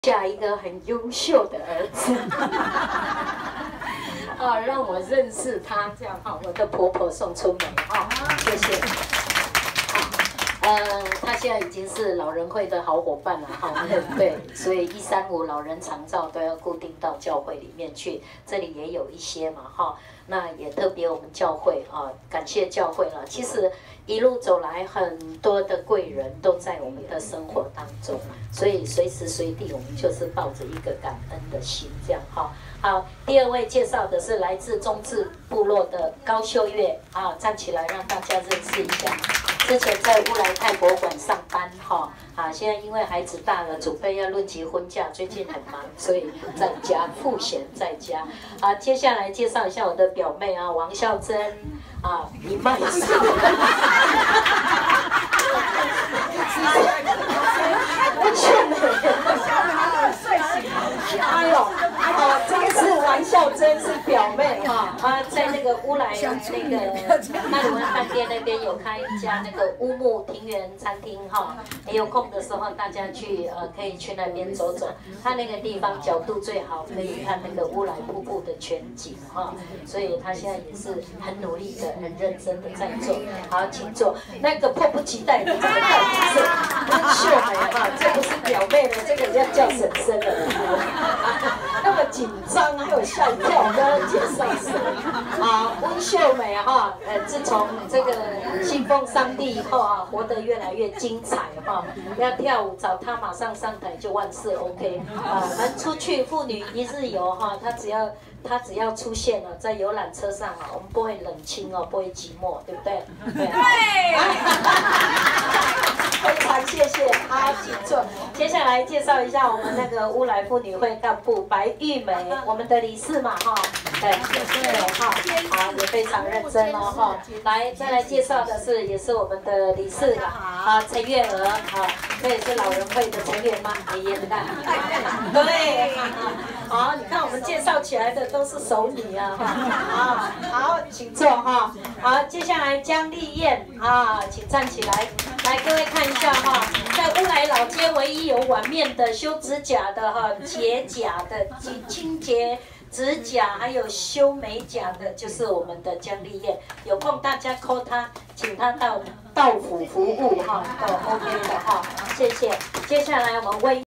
嫁一个很优秀的儿子，啊，让我认识他，这样哈，我的婆婆送出门哈，谢谢。他现在已经是老人会的好伙伴了哈，对，所以135老人长照都要固定到教会里面去，这里也有一些嘛哈，那也特别我们教会啊，感谢教会了。其实一路走来，很多的贵人都在我们的生活当中，所以随时随地我们就是抱着一个感恩的心，这样哈。好，第二位介绍的是来自中治部落的高秀月啊，站起来让大家认识一下。之前在乌来泰国馆上班哈，啊，现在因为孩子大了，准备要论及婚嫁，最近很忙，所以在家赋闲在家。啊，接下来介绍一下我的表妹啊，王孝珍啊，一脉相承。哎呦，哦，这个是王孝珍，是表妹哈，她在那个乌来那个麦鲁湾饭店那边有开一家那个乌木庭园餐厅哈，有空的时候大家去可以去那边走走，它那个地方角度最好，可以看那个乌来瀑布的全景哈，所以她现在也是很努力的、很认真的在做。好，请坐。那个迫不及待的这个到底是温秀梅哈，这不是表妹了，这个要叫婶婶了。那么紧张，还有吓一跳，我刚刚介绍是啊，温秀梅哈，自从这个信奉上帝以后啊，活得越来越精彩哈。要跳舞找她马上上台就万事 OK 啊，能出去妇女一日游哈，她只要出现了在游览车上啊，我们不会冷清哦，不会寂寞，对不对？对。非常谢谢，好，请坐。接下来介绍一下我们那个乌来妇女会干部白玉梅，我们的理事嘛哈，对哈，好，也非常认真哦哈。来，再来介绍的是也是我们的理事啊，陈月娥啊，这也是老人会的成员吗？爷爷的看，对，好，你看我们介绍起来的都是熟女啊哈，好，请坐哈。好，接下来江丽燕啊，请站起来。来，各位看一下哈，在乌来老街唯一有碗面的、修指甲的哈、洁甲的、清洁指甲，还有修美甲的，就是我们的江丽燕。有空大家 call 她，请她到府服务哈，都 OK 的哈，谢谢。接下来我们为